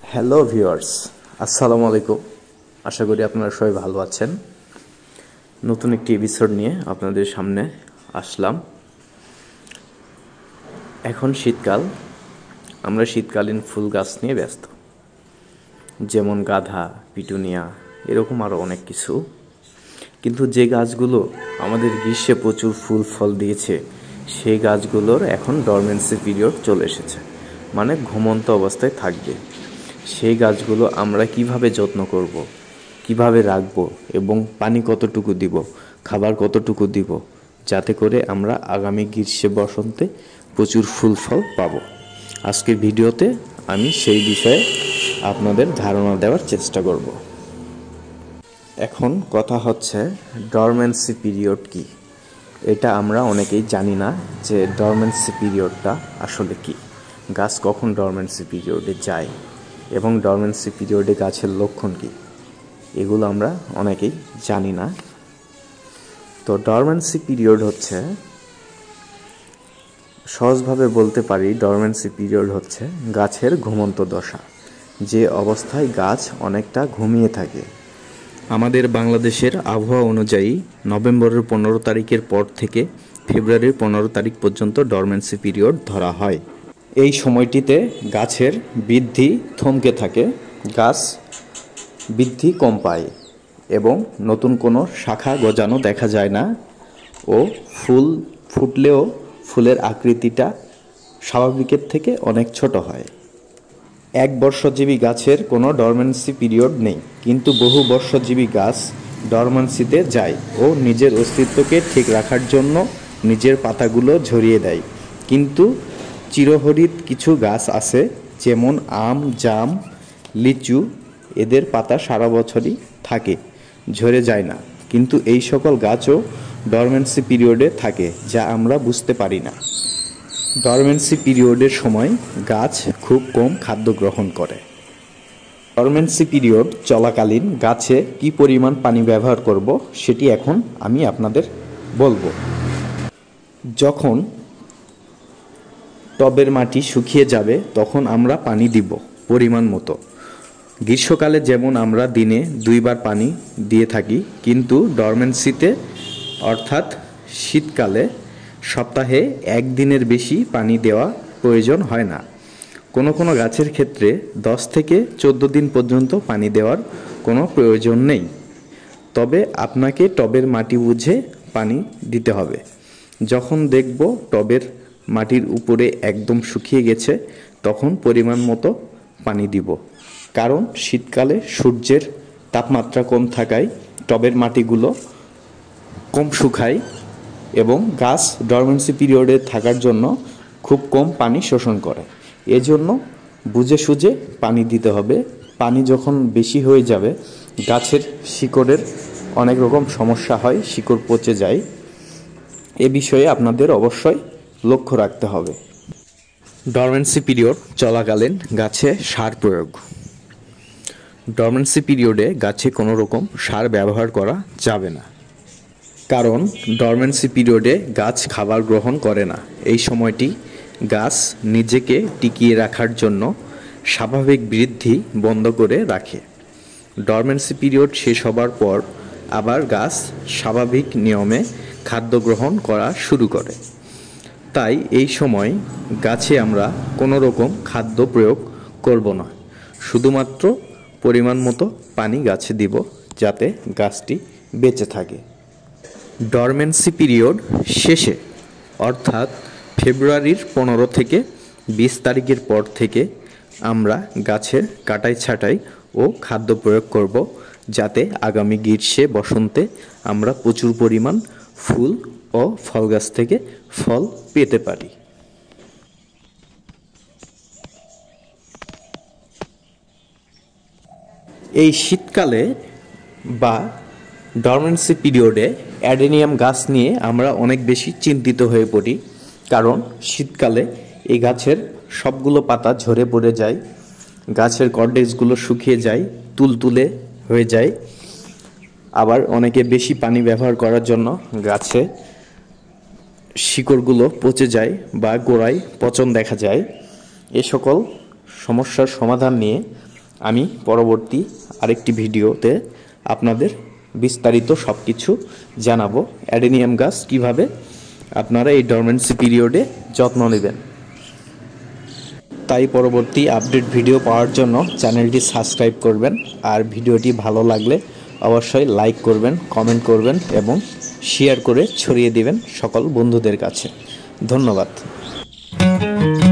Hello viewers, আসসালামু আলাইকুম। আশা করি আপনারা সবাই ভালো আছেন। নতুন একটি এপিসোড নিয়ে আপনাদের সামনে আসলাম। এখন শীতকাল, আমরা শীতকালীন ফুল গাছ নিয়ে ব্যস্ত, যেমন গাঁদা, পিটুনিয়া, এরকম আরও অনেক কিছু। কিন্তু যে গাছগুলো আমাদের গ্রীষ্মে প্রচুর ফুল ফল দিয়েছে, সেই গাছগুলোর এখন ডরমেন্সি পিরিয়ড চলে এসেছে, মানে ঘুমন্ত অবস্থায় থাকবে। সেই গাছগুলো আমরা কিভাবে যত্ন করব, কিভাবে রাখবো এবং পানি কতটুকু দিব, খাবার কতটুকু দিব, যাতে করে আমরা আগামী গ্রীষ্মে বসন্তে প্রচুর ফুল ফল পাবো। আজকের ভিডিওতে আমি সেই বিষয়ে আপনাদের ধারণা দেওয়ার চেষ্টা করব। এখন কথা হচ্ছে ডরমেন্সি পিরিয়ড কি। এটা আমরা অনেকেই জানি না যে ডরমেন্সি পিরিয়ডটা আসলে কি, গাছ কখন ডরমেন্সি পিরিয়ডে যায় এবং ডরমেন্সি পিরিয়ডে গাছের লক্ষণ কি, এগুলো আমরা অনেকেই জানি না। তো ডরমেন্সি পিরিয়ড হচ্ছে, সহজভাবে বলতে পারি, ডরমেন্সি পিরিয়ড হচ্ছে গাছের ঘুমন্ত দশা, যে অবস্থায় গাছ অনেকটা ঘুমিয়ে থাকে। আমাদের বাংলাদেশের আবহাওয়া অনুযায়ী নভেম্বরের 15 তারিখের পর থেকে ফেব্রুয়ারির 15 তারিখ পর্যন্ত ডরমেন্সি পিরিয়ড ধরা হয়। এই সময়টিতে গাছের বৃদ্ধি থমকে থাকে, গাছ বৃদ্ধি কম পায় এবং নতুন কোনো শাখা গজানো দেখা যায় না, ও ফুল ফুটলেও ফুলের আকৃতিটা স্বাভাবিকের থেকে অনেক ছোট হয়। এক বর্ষজীবী গাছের কোনো ডরমেন্সি পিরিয়ড নেই, কিন্তু বহু বর্ষজীবী গাছ ডরমেন্সিতে যায় ও নিজের অস্তিত্বকে ঠিক রাখার জন্য নিজের পাতাগুলো ঝরিয়ে দেয়। কিন্তু চিরহরিৎ কিছু গাছ আছে, যেমন আম, জাম, লিচু, এদের পাতা সারা বছরই থাকে, ঝরে যায় না। কিন্তু এই সকল গাছও ডরমেন্সি পিরিয়ডে থাকে, যা আমরা বুঝতে পারি না। ডরমেন্সি পিরিয়ডের সময় গাছ খুব কম খাদ্য গ্রহণ করে। ডরমেন্সি পিরিয়ড চলাকালীন গাছে কি পরিমাণ পানি ব্যবহার করব, সেটি এখন আমি আপনাদের বলবো। যখন টবের মাটি শুকিয়ে যাবে তখন আমরা পানি দিব পরিমাণ মতো। গ্রীষ্মকালে যেমন আমরা দিনে 2 বার পানি দিয়ে থাকি, কিন্তু ডরমেন্সিতে অর্থাৎ শীতকালে সপ্তাহে 1 দিনের বেশি পানি দেওয়া প্রয়োজন হয় না। কোনো কোনো গাছের ক্ষেত্রে 10 থেকে 14 দিন পর্যন্ত পানি দেওয়ার কোনো প্রয়োজন নেই। তবে আপনাকে টবের মাটি বুঝে পানি দিতে হবে। যখন দেখব টবের মাটির উপরে একদম শুকিয়ে গেছে, তখন পরিমাণ মতো পানি দিব। কারণ শীতকালে সূর্যের তাপমাত্রা কম থাকায় টবের মাটিগুলো কম শুকায় এবং গাছ ডরমেন্সি পিরিয়ডে থাকার জন্য খুব কম পানি শোষণ করে। এজন্য বুঝে সুঝে পানি দিতে হবে। পানি যখন বেশি হয়ে যাবে, গাছের শিকড়ের অনেক রকম সমস্যা হয়, শিকড় পচে যায়। এ বিষয়ে আপনাদের অবশ্যই লক্ষ্য রাখতে হবে। ডরমেন্সি পিরিয়ড চলাকালীন গাছে সার প্রয়োগ। ডরমেন্সি পিরিয়ডে গাছে কোনো রকম সার ব্যবহার করা যাবে না, কারণ ডরমেন্সি পিরিয়ডে গাছ খাবার গ্রহণ করে না। এই সময়টি গাছ নিজেকে টিকিয়ে রাখার জন্য স্বাভাবিক বৃদ্ধি বন্ধ করে রাখে। ডরমেন্সি পিরিয়ড শেষ হবার পর আবার গাছ স্বাভাবিক নিয়মে খাদ্য গ্রহণ করা শুরু করে। তাই এই সময় গাছে আমরা কোনো রকম খাদ্য প্রয়োগ করব না, শুধুমাত্র পরিমাণ মতো পানি গাছে দিব, যাতে গাছটি বেঁচে থাকে। ডরমেন্সি পিরিয়ড শেষে অর্থাৎ ফেব্রুয়ারির 15 থেকে 20 তারিখের পর থেকে আমরা গাছের কাটাই ছাঁটাই ও খাদ্য প্রয়োগ করব, যাতে আগামী গ্রীষ্মে বসন্তে আমরা প্রচুর পরিমাণ ফুল ও ফল গাছ থেকে ফল পেতে পারি। এই শীতকালে বা ডরমেন্সি পিরিয়ডে অ্যাডেনিয়াম গাছ নিয়ে আমরা অনেক বেশি চিন্তিত হয়ে পড়ি, কারণ শীতকালে এই গাছের সবগুলো পাতা ঝরে পড়ে যায়, গাছের কর্ডেজগুলো শুকিয়ে যায়, তুলতুলে হয়ে যায়। আবার অনেকে বেশি পানি ব্যবহার করার জন্য গাছে শিকড়গুলো পচে যায় বা গোড়ায় পচন দেখা যায়। এ সকল সমস্যার সমাধান নিয়ে আমি পরবর্তী আরেকটি ভিডিওতে আপনাদের বিস্তারিত সব কিছু জানাবো। অ্যাডেনিয়াম গাছ কিভাবে আপনারা এই ডরমেন্সি পিরিয়ডে যত্ন নেবেন। তাই পরবর্তী আপডেট ভিডিও পাওয়ার জন্য চ্যানেলটি সাবস্ক্রাইব করবেন, আর ভিডিওটি ভালো লাগলে অবশ্যই লাইক করবেন, কমেন্ট করবেন এবং শেয়ার করে ছড়িয়ে দিবেন সকল বন্ধুদের কাছে। ধন্যবাদ।